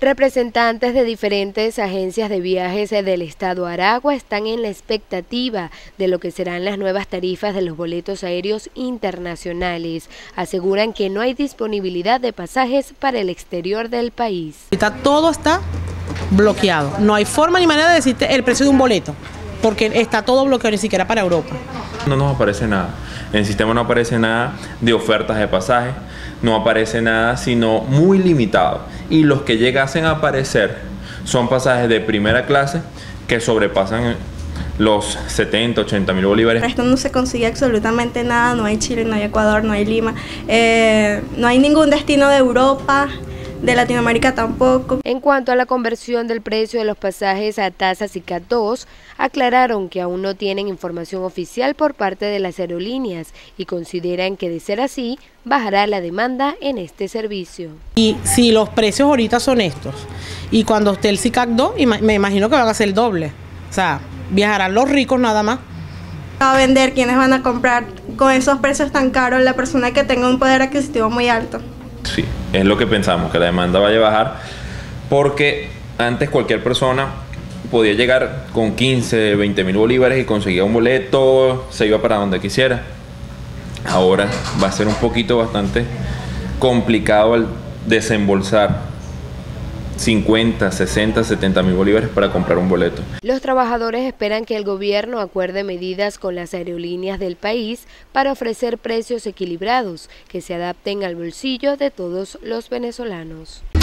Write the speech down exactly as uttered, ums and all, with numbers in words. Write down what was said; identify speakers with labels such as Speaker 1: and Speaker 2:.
Speaker 1: Representantes de diferentes agencias de viajes del estado Aragua están en la expectativa de lo que serán las nuevas tarifas de los boletos aéreos internacionales. Aseguran que no hay disponibilidad de pasajes para el exterior del país.
Speaker 2: Ahorita todo está bloqueado, no hay forma ni manera de decirte el precio de un boleto, porque está todo bloqueado, ni siquiera para Europa.
Speaker 3: No nos aparece nada, en el sistema no aparece nada de ofertas de pasajes, no aparece nada sino muy limitado, y los que llegasen a aparecer son pasajes de primera clase que sobrepasan los setenta, ochenta mil bolívares.
Speaker 4: Esto no se consigue absolutamente nada, no hay Chile, no hay Ecuador, no hay Lima, eh, no hay ningún destino de Europa, de Latinoamérica tampoco.
Speaker 1: En cuanto a la conversión del precio de los pasajes a tasas I C A T dos, aclararon que aún no tienen información oficial por parte de las aerolíneas y consideran que de ser así, bajará la demanda en este servicio.
Speaker 2: Y si los precios ahorita son estos, y cuando esté el I C A T dos, me imagino que van a ser el doble. O sea, viajarán los ricos nada más.
Speaker 4: A vender, ¿quiénes van a comprar con esos precios tan caros? La persona que tenga un poder adquisitivo muy alto.
Speaker 3: Sí, es lo que pensamos, que la demanda vaya a bajar, porque antes cualquier persona podía llegar con quince, veinte mil bolívares y conseguía un boleto, se iba para donde quisiera. Ahora va a ser un poquito bastante complicado el desembolsar cincuenta, sesenta, setenta mil bolívares para comprar un boleto.
Speaker 1: Los trabajadores esperan que el gobierno acuerde medidas con las aerolíneas del país para ofrecer precios equilibrados que se adapten al bolsillo de todos los venezolanos.